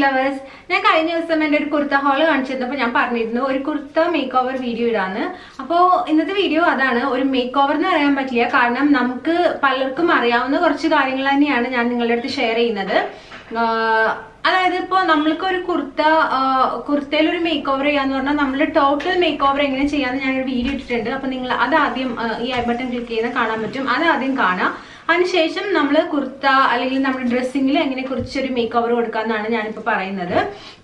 Lovers, ഞാൻ കഴിഞ്ഞ ദിവസം എൻ്റെ ഒരു കുർത്ത ഹോള് കാണിച്ചിരുന്നപ്പോൾ ഞാൻ പറഞ്ഞിരുന്നു ഒരു കുർത്ത മേക്ക് ഓവർ വീഡിയോ ഇടാന്ന്. അപ്പോൾ ഇന്നത്തെ വീഡിയോ അതാണ്. ഒരു മേക്ക് ഓവർ എന്ന് പറയാൻ പറ്റില്ല, കാരണം നമുക്ക് പലർക്കും അറിയാവുന്ന കുറച്ച് കാര്യങ്ങൾ തന്നെയാണ് ഞാൻ നിങ്ങളുടെ അടുത്ത് ഷെയർ ചെയ്യുന്നത്. അതായത് ഇപ്പോൾ നമ്മൾക്ക് ഒരു കുർത്തയിൽ ഒരു മേക്ക് ഓവർ ചെയ്യാന്ന് പറഞ്ഞാൽ നമ്മൾ ടോട്ടൽ മേക്ക് ഓവർ എങ്ങനെ ചെയ്യാന്ന് ഞാനൊരു വീഡിയോ ഇട്ടിട്ടുണ്ട്. അപ്പൊ നിങ്ങൾ അതാദ്യം ഈ ഐ ബട്ടൺ ക്ലിക്ക് ചെയ്ത് കാണാൻ പറ്റും, അതാദ്യം കാണാം. അതിനുശേഷം നമ്മൾ കുർത്ത അല്ലെങ്കിൽ നമ്മുടെ ഡ്രസ്സിങ്ങിൽ എങ്ങനെ കുറച്ചൊരു മേക്ക് ഓവർ കൊടുക്കാന്നാണ് ഞാനിപ്പോൾ പറയുന്നത്.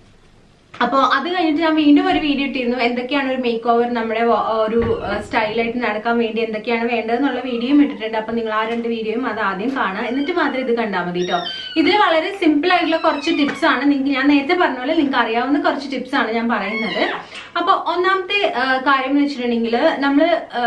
അപ്പോൾ അത് കഴിഞ്ഞിട്ട് ഞാൻ വീണ്ടും ഒരു വീഡിയോ ഇട്ടിരുന്നു, എന്തൊക്കെയാണ് ഒരു മേക്ക് ഓവർ നമ്മുടെ ഒരു സ്റ്റൈലായിട്ട് നടക്കാൻ വേണ്ടി എന്തൊക്കെയാണ് വേണ്ടതെന്നുള്ള വീഡിയോയും ഇട്ടിട്ടുണ്ട്. അപ്പൊ നിങ്ങൾ ആ രണ്ട് വീഡിയോയും അത് ആദ്യം കാണുക, എന്നിട്ട് മാത്രം ഇത് കണ്ടാൽ മതി കേട്ടോ. ഇതിൽ വളരെ സിമ്പിൾ ആയിട്ടുള്ള കുറച്ച് ടിപ്സ് ആണ്, നിങ്ങൾക്ക് ഞാൻ നേരത്തെ പറഞ്ഞ പോലെ നിങ്ങൾക്ക് അറിയാവുന്ന കുറച്ച് ടിപ്സ് ആണ് ഞാൻ പറയുന്നത്. അപ്പൊ ഒന്നാമത്തെ കാര്യം എന്ന് വെച്ചിട്ടുണ്ടെങ്കിൽ നമ്മൾ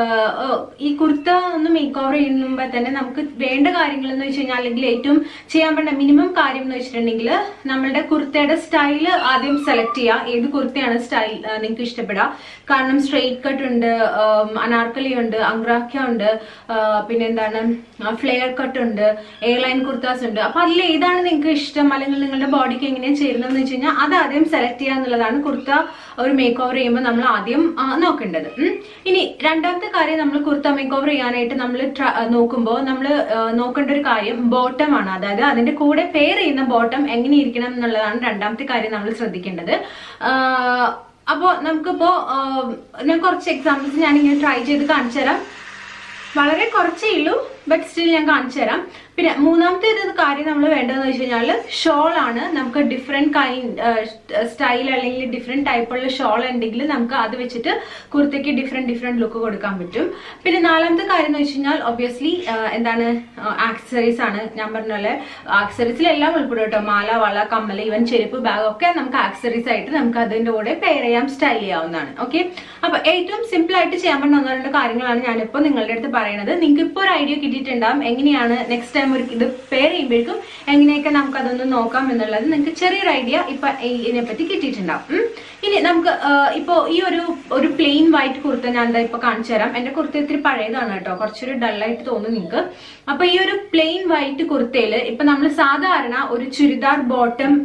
ഈ കുർത്ത ഒന്ന് മേക്ക് ഓവർ ചെയ്യുമ്പോൾ തന്നെ നമുക്ക് വേണ്ട കാര്യങ്ങൾ എന്ന് വെച്ച് കഴിഞ്ഞാൽ, അല്ലെങ്കിൽ ഏറ്റവും ചെയ്യാൻ പറ്റുന്ന മിനിമം കാര്യം എന്ന് വെച്ചിട്ടുണ്ടെങ്കിൽ നമ്മളുടെ കുർത്തയുടെ സ്റ്റൈല് ആദ്യം സെലക്ട് ചെയ്യുക. ഏത് കുർത്തയാണ് സ്റ്റൈൽ നിങ്ങൾക്ക് ഇഷ്ടപ്പെടുക. കാരണം സ്ട്രെയിറ്റ് കട്ട് ഉണ്ട്, അനാർക്കലി ഉണ്ട്, അങ്ക്രാക്ക ഉണ്ട്, പിന്നെ എന്താണ് ഫ്ലെയർ കട്ട് ഉണ്ട്, എയർലൈൻ കുർത്താസ് ഉണ്ട്. അപ്പൊ അതിൽ ഏതാണ് നിങ്ങൾക്ക് ഇഷ്ടം, അല്ലെങ്കിൽ നിങ്ങളുടെ ബോഡിക്ക് എങ്ങനെയാണ് ചേരുന്നതെന്ന് വെച്ച് കഴിഞ്ഞാൽ അത് ആദ്യം സെലക്ട് ചെയ്യുക എന്നുള്ളതാണ് കുർത്ത ഒരു മേക്ക് ഓവർ ചെയ്യുമ്പോൾ നമ്മൾ ആദ്യം നോക്കേണ്ടത്. ഇനി രണ്ടാമത്തെ കാര്യം, നമ്മൾ കുർത്ത മേക്ക് ഓവർ ചെയ്യാനായിട്ട് നമ്മൾ നോക്കുമ്പോൾ നമ്മൾ നോക്കേണ്ട ഒരു കാര്യം ബോട്ടം ആണ്. അതായത് അതിന്റെ കൂടെ പെയർ ചെയ്യുന്ന ബോട്ടം എങ്ങനെ ഇരിക്കണം എന്നുള്ളതാണ് രണ്ടാമത്തെ കാര്യം നമ്മൾ ശ്രദ്ധിക്കേണ്ടത്. അപ്പോ നമുക്കിപ്പോ ഞാൻ കുറച്ച് എക്സാമ്പിൾസ് ഞാനിങ്ങനെ ട്രൈ ചെയ്ത് കാണിച്ചു തരാം. വളരെ കുറച്ചേ ഉള്ളൂ, ബട്ട് സ്റ്റിൽ ഞാൻ കാണിച്ചു തരാം. പിന്നെ മൂന്നാമത്തെ കാര്യം നമ്മൾ വേണ്ടതെന്ന് വെച്ച് കഴിഞ്ഞാൽ ഷോൾ ആണ്. നമുക്ക് ഡിഫറെന്റ് സ്റ്റൈൽ അല്ലെങ്കിൽ ഡിഫറെന്റ് ടൈപ്പുള്ള ഷോൾ ഉണ്ടെങ്കിൽ നമുക്ക് അത് വെച്ചിട്ട് കുർത്തയ്ക്ക് ഡിഫറെന്റ് ലുക്ക് കൊടുക്കാൻ പറ്റും. പിന്നെ നാലാമത്തെ കാര്യം എന്ന് വെച്ച് കഴിഞ്ഞാൽ ഒബ്വിയസ്ലി എന്താണ് ആക്സസറീസ് ആണ്. ഞാൻ പറഞ്ഞ പോലെ ആക്സസറീസിലെല്ലാം ഉൾപ്പെടും കേട്ടോ. മാല, വള, കമ്മൽ, ഈവൻ ചെരുപ്പ്, ബാഗ് ഒക്കെ നമുക്ക് ആക്സസറീസ് ആയിട്ട് നമുക്ക് അതിന്റെ കൂടെ പെയർ ചെയ്യാം, സ്റ്റൈൽ ചെയ്യാവുന്നതാണ്. ഓക്കെ, അപ്പൊ ഏറ്റവും സിമ്പിൾ ആയിട്ട് ചെയ്യാൻ പറ്റുന്ന ഒന്ന് രണ്ട് കാര്യങ്ങളാണ് ഞാനിപ്പോ നിങ്ങളുടെ അടുത്ത് പറയുന്നത്. നിങ്ങൾക്ക് ഇപ്പോൾ ഒരു ഐഡിയ കിട്ടിയിട്ടുണ്ടാവും എങ്ങനെയാണ് നെക്സ്റ്റ് ഇത് പെയർ ചെയ്യുമ്പോഴേക്കും എങ്ങനെയൊക്കെ നമുക്ക് അതൊന്ന് നോക്കാം എന്നുള്ളത് നിങ്ങൾക്ക് ചെറിയൊരു ഐഡിയ ഇപ്പൊ ഇതിനെപ്പറ്റി കിട്ടിയിട്ടുണ്ടാവും. ഇനി നമുക്ക് ഇപ്പോ ഈ ഒരു പ്ലെയിൻ വൈറ്റ് കുർത്ത ഞാൻ എന്താ ഇപ്പൊ കാണിച്ചു തരാം. എന്റെ കുർത്ത ഇത്തിരി പഴയതാണ് കേട്ടോ, കുറച്ചൊരു ഡള്ളായിട്ട് തോന്നും നിങ്ങൾക്ക്. അപ്പൊ ഈ ഒരു പ്ലെയിൻ വൈറ്റ് കുർത്തയില് ഇപ്പൊ നമ്മൾ സാധാരണ ഒരു ചുരിദാർ ബോട്ടം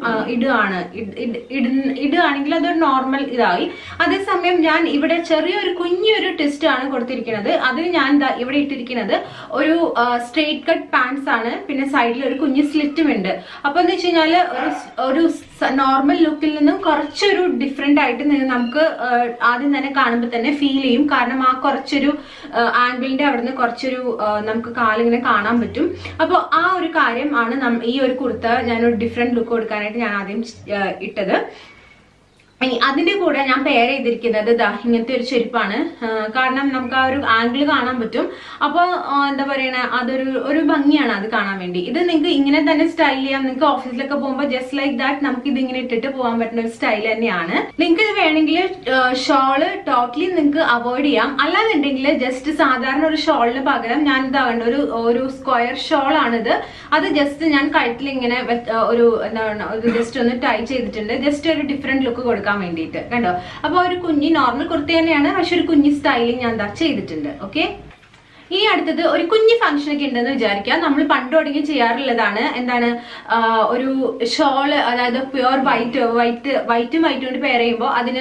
ഇടുകയാണെങ്കിൽ അതൊരു നോർമൽ ഇതായി. അതേസമയം ഞാൻ ഇവിടെ ചെറിയൊരു കുഞ്ഞൊരു ട്വിസ്റ്റ് ആണ് കൊടുത്തിരിക്കുന്നത്. അതിന് ഞാൻ ഇവിടെ ഇട്ടിരിക്കുന്നത് ഒരു സ്ട്രെയിറ്റ് കട്ട് പാൻസ് ആണ്. പിന്നെ സൈഡിൽ ഒരു കുഞ്ഞു സ്ലിറ്റും ഉണ്ട്. അപ്പൊ എന്ന് വെച്ച് കഴിഞ്ഞാല് ഒരു നോർമൽ ലുക്കിൽ നിന്നും കുറച്ചൊരു ഡിഫറെന്റ് ആയിട്ട് നമുക്ക് ആദ്യം തന്നെ കാണുമ്പോൾ തന്നെ ഫീൽ ചെയ്യും. കാരണം ആ കുറച്ചൊരു ആംഗിളിന്റെ അവിടുന്ന് കുറച്ചൊരു നമുക്ക് കാലിങ്ങനെ കാണാൻ പറ്റും. അപ്പോൾ ആ ഒരു കാര്യം ആണ് ഈ ഒരു കുർത്ത ഞാനൊരു ഡിഫറെന്റ് ലുക്ക് കൊടുക്കാനായിട്ട് ഞാൻ ആദ്യം ഇട്ടത്. അതിന്റെ കൂടെ ഞാൻ പെയർ ചെയ്തിരിക്കുന്നത് ഇങ്ങനത്തെ ഒരു ചെരുപ്പാണ്. കാരണം നമുക്ക് ആ ഒരു ആംഗിൾ കാണാൻ പറ്റും. അപ്പൊ എന്താ പറയണ ഒരു ഭംഗിയാണ് അത് കാണാൻ വേണ്ടി. ഇത് നിങ്ങൾക്ക് ഇങ്ങനെ തന്നെ സ്റ്റൈൽ ചെയ്യാം. നിങ്ങൾക്ക് ഓഫീസിലൊക്കെ പോകുമ്പോൾ ജസ്റ്റ് ലൈക്ക് ദാറ്റ് നമുക്ക് ഇത് ഇങ്ങനെ ഇട്ടിട്ട് പോകാൻ പറ്റുന്ന ഒരു സ്റ്റൈൽ തന്നെയാണ്. നിങ്ങൾക്ക് ഇത് വേണമെങ്കിൽ ഷോള് ടോട്ടലി നിങ്ങൾക്ക് അവോയ്ഡ് ചെയ്യാം. അല്ലാന്നുണ്ടെങ്കിൽ ജസ്റ്റ് സാധാരണ ഒരു ഷോളിന് പകരം ഞാൻ ഇതാകേണ്ട ഒരു സ്ക്വയർ ഷോൾ ആണിത്. അത് ജസ്റ്റ് ഞാൻ കഴുത്തിൽ ഇങ്ങനെ ജസ്റ്റ് ഒന്ന് ടൈ ചെയ്തിട്ടുണ്ട്, ജസ്റ്റ് ഒരു ഡിഫറെന്റ് ലുക്ക് കൊടുക്കാം വേണ്ടിയിട്ട്. കണ്ടോ? അപ്പൊ ഒരു കുഞ്ഞി നോർമൽ കുർത്ത തന്നെയാണ്, പക്ഷെ ഒരു കുഞ്ഞി സ്റ്റൈലിങ് ഞാൻ ചെയ്തിട്ടുണ്ട്. ഓക്കെ, ഈ അടുത്തത് ഒരു കുഞ്ഞു ഫംഗ്ഷൻ ഒക്കെ ഉണ്ടെന്ന് വിചാരിക്കാം. നമ്മൾ പണ്ട് തുടങ്ങി ചെയ്യാറുള്ളതാണ്. എന്താണ് ഒരു ഷോള്, അതായത് പ്യുവർ വൈറ്റും കൊണ്ട് പെയർ ചെയ്യുമ്പോൾ അതിന്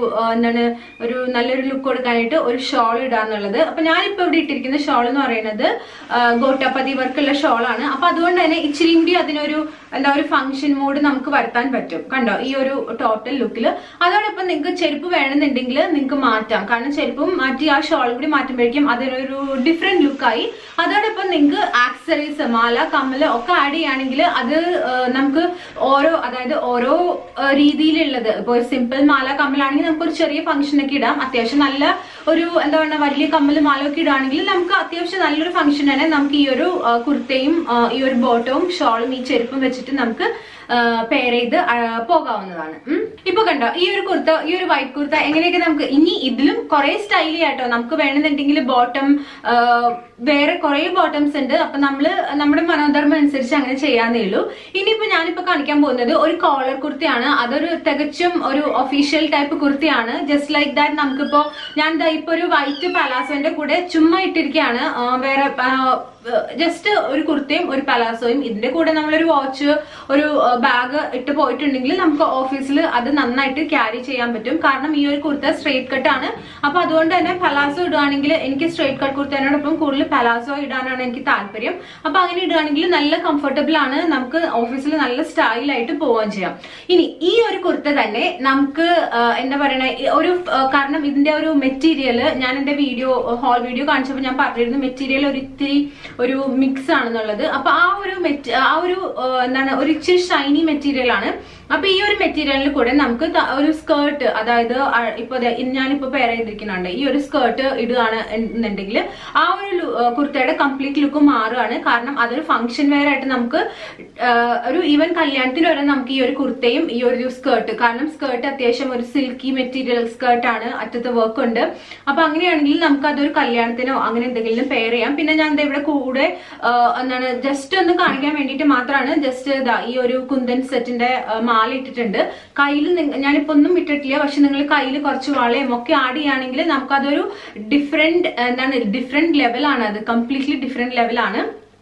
ഒരു നല്ലൊരു ലുക്ക് കൊടുക്കാനായിട്ട് ഒരു ഷോൾ ഇടാന്നുള്ളത്. അപ്പൊ ഞാനിപ്പോ ഇവിടെ ഇട്ടിരിക്കുന്ന ഷോൾ എന്ന് പറയുന്നത് ഗോട്ടാപ്പതി വർക്കുള്ള ഷോളാണ്. അപ്പൊ അതുകൊണ്ട് തന്നെ ഇച്ചിരി കൂടി അതിനൊരു ഒരു ഫംഗ്ഷൻ മോഡ് നമുക്ക് വരുത്താൻ പറ്റും. കണ്ടോ ഈ ഒരു ടോട്ടൽ ലുക്കിൽ. അതോടൊപ്പം നിങ്ങൾക്ക് ചെരുപ്പ് വേണമെന്നുണ്ടെങ്കിൽ നിങ്ങൾക്ക് മാറ്റാം. കാരണം ചെരുപ്പും മാറ്റി ആ ഷോളും കൂടി മാറ്റുമ്പോഴേക്കും അതിനൊരു ഡിഫറെന്റ് ലുക്കായി. അതോടൊപ്പം നിങ്ങൾക്ക് ആക്സസറീസ്, മാല, കമ്മല് ഒക്കെ ആഡ് ചെയ്യുകയാണെങ്കിൽ അത് നമുക്ക് ഓരോ രീതിയിലുള്ളത്. ഇപ്പോൾ സിമ്പിൾ മാല, കമ്മലാണെങ്കിൽ നമുക്ക് ഒരു ചെറിയ ഫംഗ്ഷൻ ഒക്കെ ഇടാം. അത്യാവശ്യം നല്ല ഒരു വലിയ കമ്മല്, മാല ഒക്കെ ഇടുകയാണെങ്കിൽ നമുക്ക് അത്യാവശ്യം നല്ലൊരു ഫംഗ്ഷൻ തന്നെ നമുക്ക് ഈ ഒരു കുർത്തയും ഈ ഒരു ബോട്ടവും ഷോളും ഈ ചെരുപ്പും വെച്ചിട്ട് നമുക്ക് പെയർ ചെയ്ത് പോകാവുന്നതാണ്. ഇപ്പൊ കണ്ടോ ഈ ഒരു വൈറ്റ് കുർത്ത എങ്ങനെയൊക്കെ നമുക്ക് ഇനി ഇതിലും കുറെ സ്റ്റൈലി ആയിട്ടോ നമുക്ക് വേണമെന്നുണ്ടെങ്കിൽ ബോട്ടം വേറെ കുറെ ബോട്ടംസ് ഉണ്ട്. അപ്പൊ നമ്മുടെ മനോധർമ്മം അനുസരിച്ച് അങ്ങനെ ചെയ്യാന്നേ ഉള്ളൂ. ഇനിയിപ്പോ ഞാനിപ്പോ കാണിക്കാൻ പോകുന്നത് ഒരു കോളർ കുർത്തിയാണ്. അതൊരു തികച്ചും ഒരു ഒഫീഷ്യൽ ടൈപ്പ് കുർത്തിയാണ്. ജസ്റ്റ് ലൈക്ക് ദാറ്റ് നമുക്കിപ്പോ ഞാൻ ഇപ്പൊ ഒരു വൈറ്റ് പലാസോന്റെ കൂടെ ചുമ്മാ ഇട്ടിരിക്കുകയാണ്. വേറെ ജസ്റ്റ് ഒരു കുർത്തയും ഒരു പലാസോയും ഇതിന്റെ കൂടെ നമ്മളൊരു വാച്ച് ഒരു ബാഗ് ഇട്ട് പോയിട്ടുണ്ടെങ്കിൽ നമുക്ക് ഓഫീസിൽ അത് നന്നായിട്ട് ക്യാരി ചെയ്യാൻ പറ്റും. കാരണം ഈ ഒരു കുർത്ത സ്ട്രേറ്റ് കട്ട് ആണ്. അപ്പൊ അതുകൊണ്ട് തന്നെ പലാസോ ഇടുകയാണെങ്കിൽ എനിക്ക് സ്ട്രേറ്റ് കട്ട് കുർത്തേനോടൊപ്പം കൂടുതൽ പലാസോ ഇടാനാണ് എനിക്ക് താല്പര്യം. അപ്പൊ അങ്ങനെ ഇടുകയാണെങ്കിൽ നല്ല കംഫർട്ടബിൾ ആണ്, നമുക്ക് ഓഫീസിൽ നല്ല സ്റ്റൈലായിട്ട് പോവാൻ ചെയ്യാം. ഇനി ഈ ഒരു കുർത്ത തന്നെ നമുക്ക് എന്താ പറയണ ഒരു കാരണം ഇതിന്റെ ഒരു മെറ്റീരിയൽ ഞാൻ എന്റെ ഹോൾ വീഡിയോ കാണിച്ചപ്പോൾ ഞാൻ പറഞ്ഞിരുന്നു മെറ്റീരിയൽ ഒരിത്തിരി ഒരു മിക്സ് ആണെന്നുള്ളത്. അപ്പൊ ആ ഒരു എന്താണ് ഒരു ഇച്ചിരി ഷൈനി മെറ്റീരിയൽ ആണ്. അപ്പൊ ഈ ഒരു മെറ്റീരിയലിൽ കൂടെ നമുക്ക് ഒരു സ്കേർട്ട്, അതായത് ഇപ്പൊ ഞാനിപ്പോ പെയർ ചെയ്തിരിക്കുന്നുണ്ട്, ഈ ഒരു സ്കേർട്ട് ഇടുകയാണ് എന്നുണ്ടെങ്കിൽ ആ ഒരു കുർത്തയുടെ കംപ്ലീറ്റ് ലുക്ക് മാറുകയാണ്. കാരണം അതൊരു ഫംഗ്ഷൻ വെയർ ആയിട്ട് നമുക്ക് ഒരു ഈവൻ കല്യാണത്തിന് വരെ നമുക്ക് ഈ ഒരു കുർത്തയും ഈ ഒരു സ്കേർട്ട്, കാരണം സ്കേർട്ട് അത്യാവശ്യം ഒരു സിൽക്കി മെറ്റീരിയൽ സ്കേർട്ട് ആണ്, അറ്റത്ത് വർക്ക് ഉണ്ട്. അപ്പൊ അങ്ങനെയാണെങ്കിൽ നമുക്ക് അതൊരു കല്യാണത്തിനോ അങ്ങനെ എന്തെങ്കിലും പെയർ ചെയ്യാം. പിന്നെ ഞാൻ ഇവിടെ കൂടെ എന്താണ് ജസ്റ്റ് ഒന്ന് കാണിക്കാൻ വേണ്ടിയിട്ട് മാത്രമാണ് ജസ്റ്റ് ഈ ഒരു കുന്തൻ സെറ്റിന്റെ മാല ഇട്ടിട്ടുണ്ട്. കയ്യിൽ ഞാനിപ്പോ ഒന്നും ഇട്ടിട്ടില്ല, പക്ഷെ നിങ്ങൾ കയ്യിൽ കുറച്ച് വളയും ഒക്കെ ആഡ് ചെയ്യുകയാണെങ്കിൽ നമുക്കതൊരു ഡിഫറെന്റ് ലെവലാണ്, അത് കംപ്ലീറ്റ്ലി ഡിഫറെന്റ് ലെവലാണ്.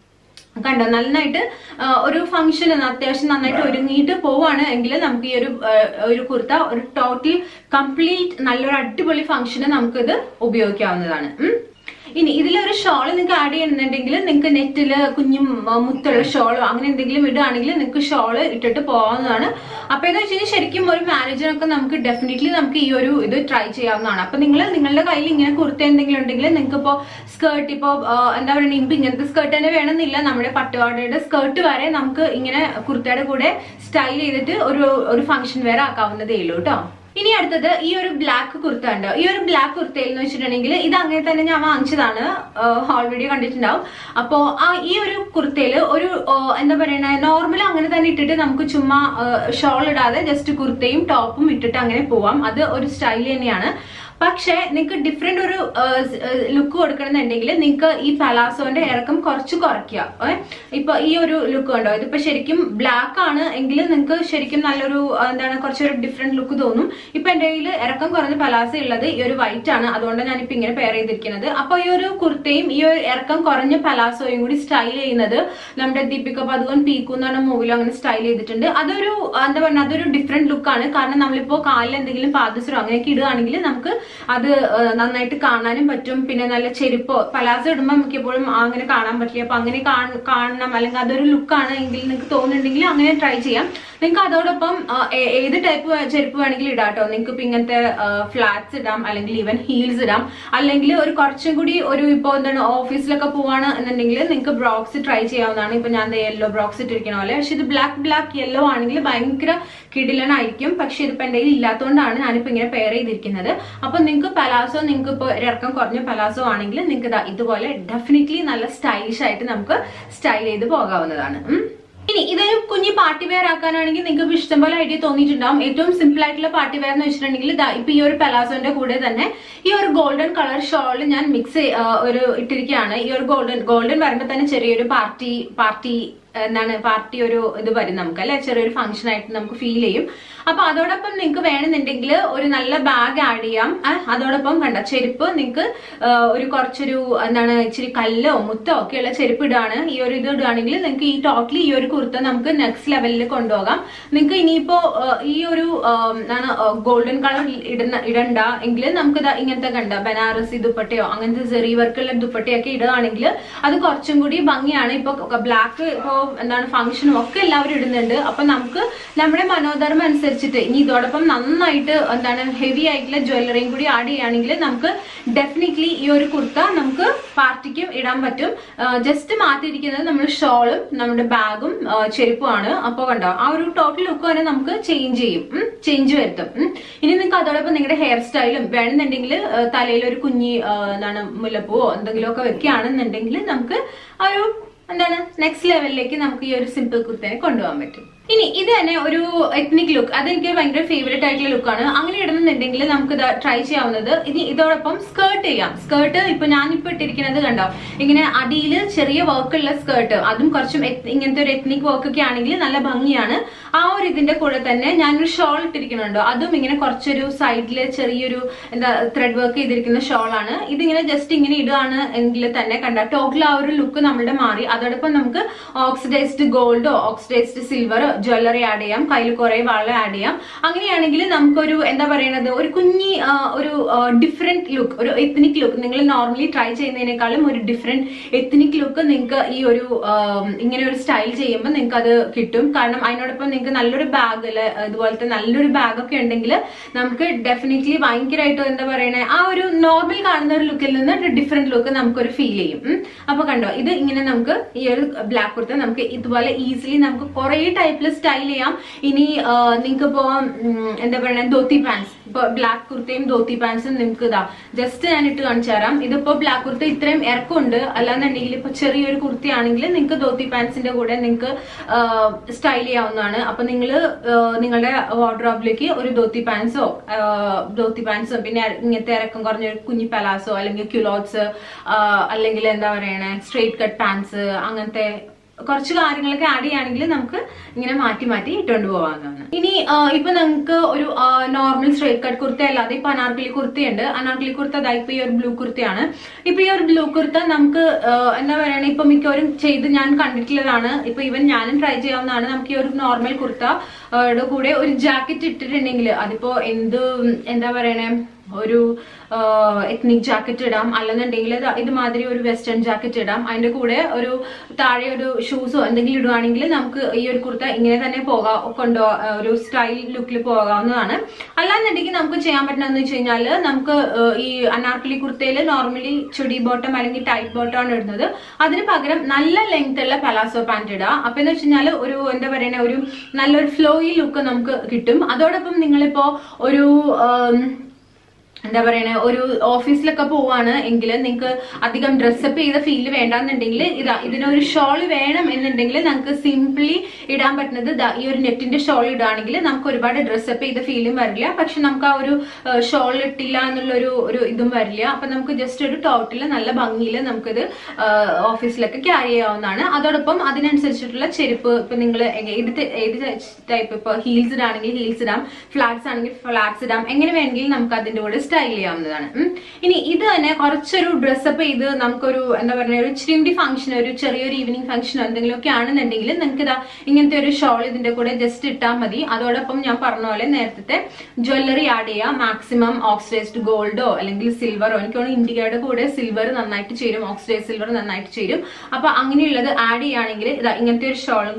കണ്ടോ, നന്നായിട്ട് ഒരു ഫംഗ്ഷന് അത്യാവശ്യം നന്നായിട്ട് ഒരുങ്ങിയിട്ട് പോവാണ് എങ്കിൽ നമുക്ക് ഈ ഒരു കുർത്ത ഒരു ടോട്ടൽ കംപ്ലീറ്റ് നല്ലൊരു അടിപൊളി ഫംഗ്ഷന് നമുക്കിത് ഉപയോഗിക്കാവുന്നതാണ്. ഇനി ഇതിലൊരു ഷോള് നിങ്ങൾക്ക് ആഡ് ചെയ്യുന്നുണ്ടെങ്കിൽ നിങ്ങൾക്ക് നെറ്റില് കുഞ്ഞും മുത്തുള്ള ഷോളോ അങ്ങനെ എന്തെങ്കിലും ഇടുകയാണെങ്കിൽ നിങ്ങൾക്ക് ഷോള് ഇട്ടിട്ട് പോകാവുന്നതാണ്. അപ്പൊ എന്ന് വെച്ച് കഴിഞ്ഞാൽ ശരിക്കും ഒരു മാരേജിനൊക്കെ നമുക്ക് ഡെഫിനറ്റ്ലി നമുക്ക് ഈ ഒരു ഇത് ട്രൈ ചെയ്യാവുന്നതാണ്. അപ്പൊ നിങ്ങളുടെ കയ്യിൽ ഇങ്ങനെ കുർത്ത എന്തെങ്കിലും ഉണ്ടെങ്കിൽ നിങ്ങൾക്ക് ഇപ്പോ സ്കേർട്ട് ഇപ്പോ എന്താ പറയുക ഇപ്പൊ ഇങ്ങനത്തെ സ്കേർട്ട് തന്നെ വേണമെന്നില്ല, നമ്മുടെ പട്ടുപാവാടയുടെ സ്കേർട്ട് വരെ നമുക്ക് ഇങ്ങനെ കുർത്തയുടെ കൂടെ സ്റ്റൈൽ ചെയ്തിട്ട് ഒരു ഫംഗ്ഷൻ വേറെ ആക്കാവുന്നതേ ഉള്ളൂ കേട്ടോ. ഇനി അടുത്തത് ഈ ഒരു ബ്ലാക്ക് കുർത്ത ഉണ്ട്. ഈ ഒരു ബ്ലാക്ക് കുർത്തയിൽ എന്ന് വെച്ചിട്ടുണ്ടെങ്കിൽ ഇത് അങ്ങനെ തന്നെ ഞാൻ വാങ്ങിച്ചതാണ്, ഹോൾ വീഡിയോ കണ്ടിട്ടുണ്ടാവും. അപ്പോ ഈ ഒരു കുർത്തയിൽ ഒരു എന്താ പറയണ നോർമൽ അങ്ങനെ തന്നെ ഇട്ടിട്ട് നമുക്ക് ചുമ്മാ ഷോൾ ഇടാതെ ജസ്റ്റ് കുർത്തയും ടോപ്പും ഇട്ടിട്ട് അങ്ങനെ പോവാം. അത് ഒരു സ്റ്റൈൽ തന്നെയാണ്. പക്ഷെ നിങ്ങൾക്ക് ഡിഫറെന്റ് ഒരു ലുക്ക് കൊടുക്കണമെന്നുണ്ടെങ്കിൽ നിങ്ങൾക്ക് ഈ പലാസോന്റെ ഇറക്കം കുറച്ച് കുറയ്ക്കുക. ഇപ്പൊ ഈ ഒരു ലുക്ക് കണ്ടോ, ഇതിപ്പോ ശരിക്കും ബ്ലാക്ക് ആണ് എങ്കിൽ നിങ്ങൾക്ക് ശരിക്കും നല്ലൊരു എന്താണ് കുറച്ചൊരു ഡിഫറെന്റ് ലുക്ക് തോന്നും. ഇപ്പൊ എന്റെ കയ്യിൽ ഇറക്കം കുറഞ്ഞ പലാസോ ഉള്ളത് ഈ ഒരു വൈറ്റ് ആണ്, അതുകൊണ്ട് ഞാനിപ്പോ ഇങ്ങനെ പെയർ ചെയ്തിരിക്കുന്നത്. അപ്പൊ ഈ ഒരു കുർത്തയും ഈ ഒരു ഇറക്കം കുറഞ്ഞ പലാസോയും കൂടി സ്റ്റൈൽ ചെയ്യുന്നത് നമ്മുടെ ദീപിക പദുകോൺ പീക്കു എന്ന് പറഞ്ഞ മൂവിലും അങ്ങനെ സ്റ്റൈൽ ചെയ്തിട്ടുണ്ട്. അതൊരു എന്താ പറയുക അതൊരു ഡിഫറെന്റ് ലുക്കാണ്. കാരണം നമ്മളിപ്പോ കാലിൽ എന്തെങ്കിലും പാദസരോ അങ്ങനെയൊക്കെ ഇടുകയാണെങ്കിൽ നമുക്ക് അത് നന്നായിട്ട് കാണാനും പറ്റും. പിന്നെ നല്ല ചെരുപ്പോ പലാസോ ഇടുമ്പോൾ നമുക്ക് എപ്പോഴും അങ്ങനെ കാണാൻ പറ്റില്ല. അപ്പൊ അങ്ങനെ കാണണം അല്ലെങ്കിൽ അതൊരു ലുക്കാണ് എങ്കിൽ നിങ്ങൾക്ക് തോന്നുന്നുണ്ടെങ്കിൽ അങ്ങനെ ട്രൈ ചെയ്യാം. നിങ്ങൾക്ക് അതോടൊപ്പം ഏത് ടൈപ്പ് ചെരുപ്പ് വേണമെങ്കിലും ഇടാം കേട്ടോ. നിങ്ങൾക്ക് ഇപ്പൊ ഇങ്ങനത്തെ ഫ്ലാറ്റ്സ് ഇടാം, അല്ലെങ്കിൽ ഈവൻ ഹീൽസ് ഇടാം, അല്ലെങ്കിൽ ഒരു കുറച്ചും കൂടി ഒരു ഇപ്പൊ എന്താണ് ഓഫീസിലൊക്കെ പോവാണ് എന്നുണ്ടെങ്കിൽ നിങ്ങൾക്ക് ബ്രോക്സ് ട്രൈ ചെയ്യാവുന്നതാണ്. ഇപ്പൊ ഞാൻ യെല്ലോ ബ്രോക്സ് ഇട്ടിരിക്കണ പോലെ. പക്ഷെ ഇത് ബ്ലാക്ക് യെല്ലോ ആണെങ്കിൽ ഭയങ്കര കിടിലനായിരിക്കും. പക്ഷെ ഇതിപ്പോ എന്റെ കയ്യിൽ ഇല്ലാത്തതുകൊണ്ടാണ് ഞാനിപ്പോ ഇങ്ങനെ പെയർ ചെയ്തിരിക്കുന്നത്. അപ്പൊ നിങ്ങൾക്ക് പലാസോ നിങ്ങൾക്ക് ഇപ്പൊ ഇറക്കം കുറഞ്ഞ പലാസോ ആണെങ്കിൽ നിങ്ങൾക്ക് ഇതുപോലെ ഡെഫിനറ്റ്ലി നല്ല സ്റ്റൈലിഷ് ആയിട്ട് നമുക്ക് സ്റ്റൈൽ ചെയ്ത് പോകാവുന്നതാണ്. ഇനി ഇതൊരു കുഞ്ഞി പാർട്ടി വെയർ ആക്കാനാണെങ്കിൽ നിങ്ങൾക്ക് ഇഷ്ടംപോലെ ഐഡിയ തോന്നിയിട്ടുണ്ടാവും. ഏറ്റവും സിമ്പിൾ ആയിട്ടുള്ള പാർട്ടി വെയർ എന്ന് വെച്ചിട്ടുണ്ടെങ്കിൽ ഇപ്പൊ ഈ ഒരു പലാസോന്റെ കൂടെ തന്നെ ഈ ഒരു ഗോൾഡൻ കളർ ഷോള് ഞാൻ മിക്സ് ഇട്ടിരിക്കുകയാണ്. ഈ ഒരു ഗോൾഡൻ വരുമ്പോൾ തന്നെ ചെറിയൊരു പാർട്ടി ഒരു ഇത് വരും നമുക്ക് അല്ലെ, ചെറിയൊരു ഫംഗ്ഷൻ ആയിട്ട് നമുക്ക് ഫീൽ ചെയ്യും. അപ്പൊ അതോടൊപ്പം നിങ്ങൾക്ക് വേണമെന്നുണ്ടെങ്കിൽ ഒരു നല്ല ബാഗ് ആഡ് ചെയ്യാം. അതോടൊപ്പം കണ്ട ചെരുപ്പ് നിങ്ങൾക്ക് ഒരു കുറച്ചൊരു ഇച്ചിരി കല്ലോ മുത്തോ ഒക്കെയുള്ള ചെരുപ്പ് ഇടാണ് ഈ ഒരു ഇത് ഇടുകയാണെങ്കിൽ നിങ്ങൾക്ക് ഈ ടോട്ടലി ഈ ഒരു കുർത്ത നമുക്ക് നെക്സ്റ്റ് ലെവലിൽ കൊണ്ടുപോകാം. നിങ്ങൾക്ക് ഇനിയിപ്പോ ഈ ഒരു ഗോൾഡൻ കളർ ഇടണ്ട എങ്കിൽ നമുക്ക് ഇങ്ങനത്തെ കണ്ട ബനാറസി ദുപ്പട്ടയോ അങ്ങനത്തെ സെറി വർക്കുള്ള ദുപ്പട്ടയൊക്കെ ഇടുകയാണെങ്കിൽ അത് കുറച്ചും കൂടി ഭംഗിയാണ്. ഇപ്പൊ ബ്ലാക്ക് ഇപ്പോ ഫംഗ്ഷനും ഒക്കെ എല്ലാവരും ഇടുന്നുണ്ട്. അപ്പൊ നമുക്ക് നമ്മുടെ മനോധർമ്മം അനുസരിച്ചിട്ട് ഇനി ഇതോടൊപ്പം നന്നായിട്ട് ഹെവി ആയിട്ടുള്ള ജ്വല്ലറിയും കൂടി ആഡ് ചെയ്യുകയാണെങ്കിൽ നമുക്ക് ഡെഫിനറ്റ്ലി ഈ ഒരു കുർത്ത നമുക്ക് പാർട്ടിക്കും ഇടാൻ പറ്റും. ജസ്റ്റ് മാറ്റിയിരിക്കുന്നത് നമ്മൾ ഷോളും നമ്മുടെ ബാഗും ചെരുപ്പുമാണ്. അപ്പൊ കണ്ടോ ആ ഒരു ടോട്ടൽ ലുക്ക് തന്നെ നമുക്ക് ചേഞ്ച് വരുത്തും. ഇനി നിങ്ങൾക്ക് അതോടൊപ്പം നിങ്ങളുടെ ഹെയർ സ്റ്റൈലും വേണമെന്നുണ്ടെങ്കിൽ തലയിൽ ഒരു കുഞ്ഞി മുല്ലപ്പൂവോ എന്തെങ്കിലുമൊക്കെ വെക്കുകയാണെന്നുണ്ടെങ്കിൽ നമുക്ക് ആ ഒരു നെക്സ്റ്റ് ലെവലിലേക്ക് നമുക്ക് ഈ ഒരു സിമ്പിൾ കുർത്തേനെ കൊണ്ടുപോകാൻ പറ്റും. ഇനി ഇത് തന്നെ ഒരു എത്നിക് ലുക്ക്, അതെനിക്ക് ഭയങ്കര ഫേവറേറ്റ് ആയിട്ടുള്ള ലുക്കാണ്. അങ്ങനെ ഇടുന്നുണ്ടെങ്കിൽ നമുക്ക് ഇത് ട്രൈ ചെയ്യാവുന്നത്. ഇനി ഇതോടൊപ്പം സ്കേർട്ട് ചെയ്യാം. സ്കേർട്ട് ഞാനിപ്പോ ഇട്ടിരിക്കുന്നത് കണ്ടോ, ഇങ്ങനെ അടിയിൽ ചെറിയ വർക്കുള്ള സ്കേർട്ട്, അതും കുറച്ചും ഇങ്ങനത്തെ ഒരു എത്നിക് വർക്ക് ഒക്കെ ആണെങ്കിൽ നല്ല ഭംഗിയാണ്. ആ ഒരു ഇതിന്റെ കൂടെ തന്നെ ഞാനൊരു ഷോൾ ഇട്ടിരിക്കുന്നുണ്ട്, അതും ഇങ്ങനെ കുറച്ചൊരു സൈഡില് ചെറിയൊരു ത്രെഡ് വർക്ക് ചെയ്തിരിക്കുന്ന ഷോളാണ്. ഇതിങ്ങനെ ജസ്റ്റ് ഇങ്ങനെ ഇടുകയാണ് എങ്കിൽ തന്നെ കണ്ട ടോട്ടൽ ആ ഒരു ലുക്ക് നമ്മളുടെ മാറി. അതോടൊപ്പം നമുക്ക് ഓക്സിഡൈസ്ഡ് ഗോൾഡോ ഓക്സിഡൈസ്ഡ് സിൽവറോ ജ്വല്ലറി ആഡ് ചെയ്യാം, കയ്യിൽ കുറെ വള ആഡ് ചെയ്യാം. അങ്ങനെയാണെങ്കിൽ നമുക്കൊരു എന്താ പറയുന്നത്, ഒരു കുഞ്ഞി ഒരു ഡിഫറെന്റ് ലുക്ക്, ഒരു എത്നിക് ലുക്ക്, നിങ്ങൾ നോർമലി ട്രൈ ചെയ്യുന്നതിനേക്കാളും ഒരു ഡിഫറെന്റ് എത്നിക് ലുക്ക് നിങ്ങൾക്ക് ഈ ഒരു ഇങ്ങനെ ഒരു സ്റ്റൈൽ ചെയ്യുമ്പോൾ നിങ്ങൾക്ക് അത് കിട്ടും. കാരണം അതിനോടൊപ്പം നിങ്ങൾക്ക് നല്ലൊരു ബാഗ് അല്ലെ, ഇതുപോലത്തെ നല്ലൊരു ബാഗൊക്കെ ഉണ്ടെങ്കിൽ നമുക്ക് ഡെഫിനറ്റ്ലി ഭയങ്കരമായിട്ട് എന്താ പറയണേ, ആ ഒരു നോർമൽ കാണുന്ന ഒരു ലുക്കിൽ നിന്ന് ഒരു ഡിഫറെന്റ് ലുക്ക് നമുക്കൊരു ഫീൽ ചെയ്യും. അപ്പൊ കണ്ടോ, ഇത് ഇങ്ങനെ നമുക്ക് ഈ ഒരു ബ്ലാക്ക് കുർത്ത നമുക്ക് ഇതുപോലെ ഈസിലി നമുക്ക് കുറെ ടൈപ്പിൽ സ്റ്റൈൽ ചെയ്യാം. ഇനി നിങ്ങൾക്ക് ഇപ്പോ എന്താ പറയുക, ധോത്തി പാൻസ്, ഇപ്പൊ ബ്ലാക്ക് കുർത്തയും ധോത്തി പാൻസും നിങ്ങൾക്ക് ഇതാ ജസ്റ്റ് ഞാൻ ഇട്ട് കാണിച്ചു തരാം. ഇതിപ്പോ ബ്ലാക്ക് കുർത്ത ഇത്രയും ഇറക്കമുണ്ട്, അല്ലാന്നുണ്ടെങ്കിൽ ഇപ്പൊ ചെറിയൊരു കുർത്തിയാണെങ്കിൽ നിങ്ങൾക്ക് ധോത്തി പാൻസിന്റെ കൂടെ നിങ്ങൾക്ക് സ്റ്റൈൽ ചെയ്യാവുന്നതാണ്. അപ്പൊ നിങ്ങളുടെ വാർഡ്രോബിലേക്ക് ഒരു ധോത്തി പാൻസോ പിന്നെ ഇങ്ങനത്തെ ഇറക്കം കുറഞ്ഞ ഒരു കുഞ്ഞി പലാസോ അല്ലെങ്കിൽ ക്യുലോട്ട്സ് അല്ലെങ്കിൽ എന്താ പറയണേ സ്ട്രെയിറ്റ് കട്ട് പാൻസ്, അങ്ങനത്തെ കുറച്ച് കാര്യങ്ങളൊക്കെ ആഡ് ചെയ്യുകയാണെങ്കിൽ നമുക്ക് ഇങ്ങനെ മാറ്റി മാറ്റി ഇട്ടുകൊണ്ട് പോകാവുന്നതാണ്. ഇനി ഇപ്പൊ നിങ്ങൾക്ക് ഒരു നോർമൽ സ്ട്രേറ്റ് കട്ട് കുർത്ത അല്ലാതെ ഇപ്പൊ അനാർക്കലി കുർത്തയുണ്ട്. അനാർക്കലി കുർത്ത അതായത് ഇപ്പൊ ഈ ഒരു ബ്ലൂ കുർത്തയാണ്. ഇപ്പൊ ഈ ഒരു ബ്ലൂ കുർത്ത നമുക്ക് എന്താ പറയണേ, ഇപ്പൊ മിക്കവരും ചെയ്ത് ഞാൻ കണ്ടിട്ടുള്ളതാണ്. ഇപ്പൊ ഈവൻ ഞാനും ട്രൈ ചെയ്യാവുന്നതാണ്. നമുക്ക് ഈ ഒരു നോർമൽ കുർത്തയുടെ കൂടെ ഒരു ജാക്കറ്റ് ഇട്ടിട്ടുണ്ടെങ്കിൽ അതിപ്പോ എന്താ പറയണേ, ഒരു എത്നിക് ജാക്കറ്റ് ഇടാം, അല്ലെന്നുണ്ടെങ്കിൽ ഇതുമാതിരി ഒരു വെസ്റ്റേൺ ജാക്കറ്റ് ഇടാം. അതിന്റെ കൂടെ ഒരു താഴെ ഒരു ഷൂസോ എന്തെങ്കിലും ഇടുവാണെങ്കിൽ നമുക്ക് ഈ ഒരു കുർത്ത ഇങ്ങനെ തന്നെ ഒരു സ്റ്റൈൽ ലുക്കിൽ പോകാവുന്നതാണ്. അല്ലാന്നുണ്ടെങ്കിൽ നമുക്ക് ചെയ്യാൻ പറ്റുന്നതെന്ന് വെച്ച് കഴിഞ്ഞാൽ, നമുക്ക് ഈ അനാർക്കലി കുർത്തയിൽ നോർമലി ചുടി ബോട്ടം അല്ലെങ്കിൽ ടൈറ്റ് ബോട്ടം ആണ് ഇടുന്നത്. അതിന് പകരം നല്ല ലെങ്ത് ഉള്ള പലാസോ പാന്റ് ഇടുക. അപ്പൊ എന്ന് വെച്ച് കഴിഞ്ഞാൽ ഒരു എന്താ പറയുക, ഒരു നല്ലൊരു ഫ്ലോയി ലുക്ക് നമുക്ക് കിട്ടും. അതോടൊപ്പം നിങ്ങളിപ്പോ ഒരു എന്താ പറയണേ, ഒരു ഓഫീസിലൊക്കെ പോവാണ് എങ്കിൽ നിങ്ങൾക്ക് അധികം ഡ്രസ്സപ്പ് ചെയ്ത ഫീൽ വേണ്ടെന്നുണ്ടെങ്കിൽ ഇതിനൊരു ഷോൾ വേണം എന്നുണ്ടെങ്കിൽ നമുക്ക് സിംപ്ലി ഇടാൻ പറ്റുന്നത് ഈ ഒരു നെറ്റിന്റെ ഷോൾ ഇടുകയാണെങ്കിൽ നമുക്ക് ഒരുപാട് ഡ്രസ്സപ്പ് ചെയ്ത ഫീലും വരില്ല. പക്ഷെ നമുക്ക് ആ ഒരു ഷോൾ ഇട്ടില്ല എന്നുള്ള ഇതും വരില്ല. അപ്പൊ നമുക്ക് ജസ്റ്റ് ഒരു ടോട്ടിൽ നല്ല ഭംഗിയിൽ നമുക്കിത് ഓഫീസിലൊക്കെ ക്യാരി ചെയ്യാവുന്നതാണ്. അതോടൊപ്പം അതിനനുസരിച്ചിട്ടുള്ള ചെരുപ്പ്, ഇപ്പൊ നിങ്ങൾ ഏത് ടൈപ്പ്, ഇപ്പൊ ഹീൽസ് ഇടാണെങ്കിൽ ഹീൽസ് ഇടാം, ഫ്ലാറ്റ്സ് ആണെങ്കിൽ ഫ്ലാറ്റ്സ് ഇടാം, എങ്ങനെ വേണമെങ്കിലും നമുക്ക് അതിന്റെ കൂടെ സ്റ്റൈൽ ചെയ്യാവുന്നതാണ്. ഇനി ഇത് തന്നെ കുറച്ചൊരു ഡ്രസ്സപ്പ് ചെയ്ത് നമുക്കൊരു എന്താ പറയുക, ഒരു ചിരിമുടി ഫംഗ്ഷൻ, ഒരു ചെറിയൊരു ഈവനിങ് ഫംഗ്ഷനോ എന്തെങ്കിലും ഒക്കെ ആണെന്നുണ്ടെങ്കിൽ നിങ്ങൾക്ക് ഇതാ ഇങ്ങനത്തെ ഒരു ഷോൾ ഇതിന്റെ കൂടെ ജസ്റ്റ് ഇട്ടാൽ മതി. അതോടൊപ്പം ഞാൻ പറഞ്ഞ പോലെ നേരത്തെ ജ്വല്ലറി ആഡ് ചെയ്യാം. മാക്സിമം ഓക്സിഡൈസ്ഡ് ഗോൾഡോ അല്ലെങ്കിൽ സിൽവറോ, എനിക്ക് തോന്നുന്നു ഇന്ത്യയുടെ കൂടെ സിൽവർ നന്നായിട്ട് ചേരും, ഓക്സിഡൈസ്ഡ് സിൽവർ നന്നായിട്ട് ചേരും. അപ്പൊ അങ്ങനെയുള്ളത് ആഡ് ചെയ്യുകയാണെങ്കിൽ ഇതാ ഇങ്ങനത്തെ ഒരു ഷോളും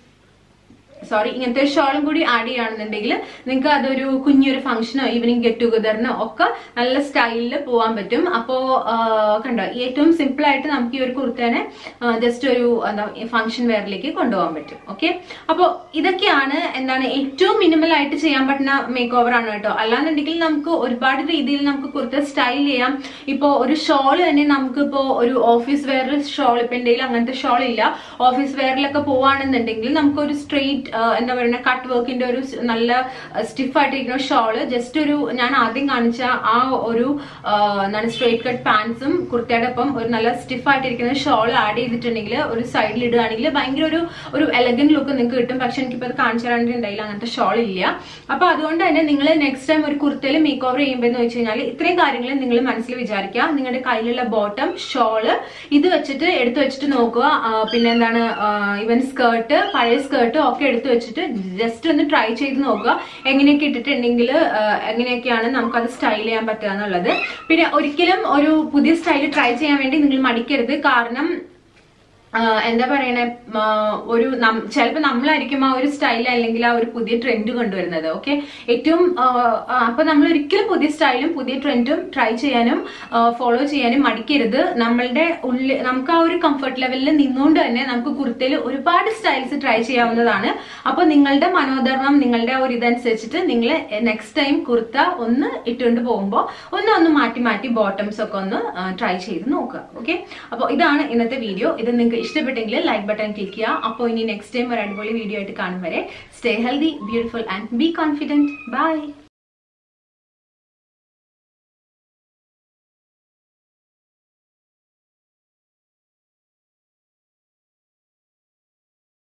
കൂടി ആഡ് ചെയ്യുകയാണെന്നുണ്ടെങ്കിൽ നിങ്ങൾക്ക് അതൊരു കുഞ്ഞൊരു ഫംഗ്ഷനോ ഈവനിങ് ഗെറ്റ് ടുഗദറിനോ ഒക്കെ നല്ല സ്റ്റൈലിൽ പോകാൻ പറ്റും. അപ്പോ കണ്ടോ, ഏറ്റവും സിമ്പിൾ ആയിട്ട് നമുക്ക് ഈ ഒരു കുർത്തേനെ ജസ്റ്റ് ഒരു ഫംഗ്ഷൻ വെയറിലേക്ക് കൊണ്ടുപോകാൻ പറ്റും. ഓക്കെ, അപ്പോ ഇതൊക്കെയാണ് ഏറ്റവും മിനിമൽ ആയിട്ട് ചെയ്യാൻ പറ്റുന്ന മേക്ക് ഓവർ ആണ് കേട്ടോ. അല്ലാന്നുണ്ടെങ്കിൽ നമുക്ക് ഒരുപാട് രീതിയിൽ നമുക്ക് കുർത്ത സ്റ്റൈൽ ചെയ്യാം. ഇപ്പോ ഒരു ഷോൾ തന്നെ നമുക്കിപ്പോ ഒരു ഓഫീസ് വെയർ ഷോൾ, ഇപ്പൊ എന്റെ അങ്ങനത്തെ ഷോൾ ഇല്ല, ഓഫീസ് വെയറിലൊക്കെ പോവാണെന്നുണ്ടെങ്കിൽ നമുക്കൊരു സ്ട്രെയിറ്റ് എന്താ പറയുക കട്ട് വർക്കിന്റെ ഒരു നല്ല സ്റ്റിഫ് ആയിട്ടിരിക്കുന്ന ഷോള്, ജസ്റ്റ് ഒരു ഞാൻ ആദ്യം കാണിച്ച ആ ഒരു സ്ട്രെയിറ്റ് കട്ട് പാൻസും കുർത്തയുടെ ഒപ്പം ഒരു നല്ല സ്റ്റിഫ് ആയിട്ടിരിക്കുന്ന ഷോൾ ആഡ് ചെയ്തിട്ടുണ്ടെങ്കിൽ ഒരു സൈഡിൽ ഇടുകയാണെങ്കിൽ ഭയങ്കര ഒരു എലഗന്റ് ലുക്ക് നിങ്ങൾക്ക് കിട്ടും. പക്ഷെ എനിക്കിപ്പോ അത് കാണിച്ചു തരാനുണ്ടായില്ല, അങ്ങനത്തെ ഷോൾ ഇല്ല. അപ്പൊ അതുകൊണ്ട് തന്നെ നിങ്ങൾ നെക്സ്റ്റ് ടൈം ഒരു കുർത്തയിൽ മേക്ക് ഓവർ ചെയ്യുമ്പോൾ എന്ന് വെച്ച് കഴിഞ്ഞാൽ ഇത്രയും കാര്യങ്ങൾ നിങ്ങൾ മനസ്സിൽ വിചാരിക്കുക. നിങ്ങളുടെ കയ്യിലുള്ള ബോട്ടം, ഷോള് ഇത് വെച്ചിട്ട് എടുത്തു വെച്ചിട്ട് നോക്കുക. പിന്നെ ഇവൻ സ്കേർട്ട്, പഴയ സ്കേർട്ട് ഒക്കെ എടുത്തു വെച്ചിട്ട് ജസ്റ്റ് ഒന്ന് ട്രൈ ചെയ്ത് നോക്കുക. എങ്ങനെയൊക്കെ ഇട്ടിട്ടുണ്ടെങ്കിൽ എങ്ങനെയൊക്കെയാണ് നമുക്കത് സ്റ്റൈൽ ചെയ്യാൻ പറ്റുക എന്നുള്ളത്. പിന്നെ ഒരിക്കലും ഒരു പുതിയ സ്റ്റൈൽ ട്രൈ ചെയ്യാൻ വേണ്ടി നിങ്ങൾ മടിക്കരുത്. കാരണം എന്താ പറയണേ, ഒരു ചിലപ്പോൾ നമ്മളായിരിക്കും ആ ഒരു സ്റ്റൈൽ അല്ലെങ്കിൽ ആ ഒരു പുതിയ ട്രെൻഡ് കൊണ്ടുവരുന്നത്. ഓക്കെ, ഏറ്റവും അപ്പൊ നമ്മൾ ഒരിക്കലും പുതിയ സ്റ്റൈലും പുതിയ ട്രെൻഡും ട്രൈ ചെയ്യാനും ഫോളോ ചെയ്യാനും മടിക്കരുത്. നമ്മളുടെ ഉള്ളിൽ നമുക്ക് ആ ഒരു കംഫർട്ട് ലെവലിൽ നിന്നുകൊണ്ട് തന്നെ നമുക്ക് കുർത്തയിൽ ഒരുപാട് സ്റ്റൈൽസ് ട്രൈ ചെയ്യാവുന്നതാണ്. അപ്പൊ നിങ്ങളുടെ മനോധർമ്മം, നിങ്ങളുടെ ഒരു ഇതനുസരിച്ചിട്ട് നിങ്ങൾ നെക്സ്റ്റ് ടൈം കുർത്ത ഒന്ന് ഇട്ടുകൊണ്ട് പോകുമ്പോൾ ഒന്ന് മാറ്റി ബോട്ടംസ് ഒക്കെ ഒന്ന് ട്രൈ ചെയ്ത് നോക്കുക. ഓക്കെ, അപ്പോൾ ഇതാണ് ഇന്നത്തെ വീഡിയോ. ഇത് നിങ്ങൾക്ക് ഇഷ്ടപ്പെട്ടെങ്കിൽ ലൈക്ക് ബട്ടൺ ക്ലിക്ക് ചെയ്യുക. അപ്പോൾ ഇനി നെക്സ്റ്റ് ടൈം ഒരു അടിപൊളി വീഡിയോ ആയിട്ട് കാണും വരെ stay healthy, beautiful and be confident. By.